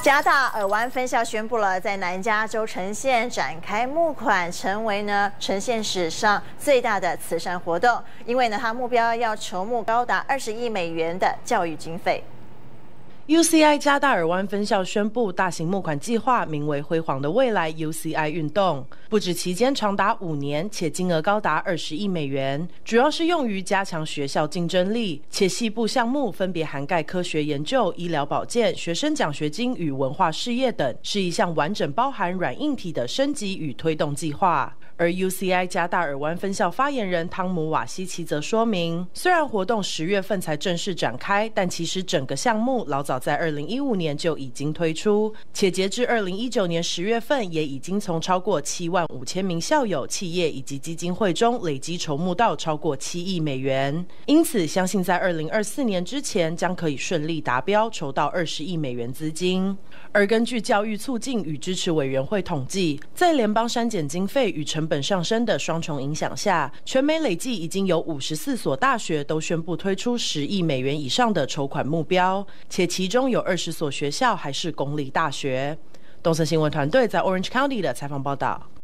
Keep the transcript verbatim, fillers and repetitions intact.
加大尔湾分校宣布了，在南加州城县展开募款，成为呢城县史上最大的慈善活动。因为呢，它目标要筹募高达二十亿美元的教育经费。 U C I 加大尔湾分校宣布大型募款计划，名为“辉煌的未来 U C I 运动”，不止期间长达五年，且金额高达二十亿美元，主要是用于加强学校竞争力，且细部项目分别涵盖科学研究、医疗保健、学生奖学金与文化事业等，是一项完整包含软硬体的升级与推动计划。 而 U C I 加大尔湾分校发言人汤姆·瓦西奇则说明，虽然活动十月份才正式展开，但其实整个项目老早在二零一五年就已经推出，且截至二零一九年十月份，也已经从超过七万五千名校友、企业以及基金会中累积筹募到超过七亿美元。因此，相信在二零二四年之前，将可以顺利达标，筹到二十亿美元资金。而根据教育促进与支持委员会统计，在联邦删减经费与成本上升的双重影响下，全美累计已经有五十四所大学都宣布推出十亿美元以上的筹款目标，且其中有二十所学校还是公立大学。东森新闻团队在 Orange County 的采访报道。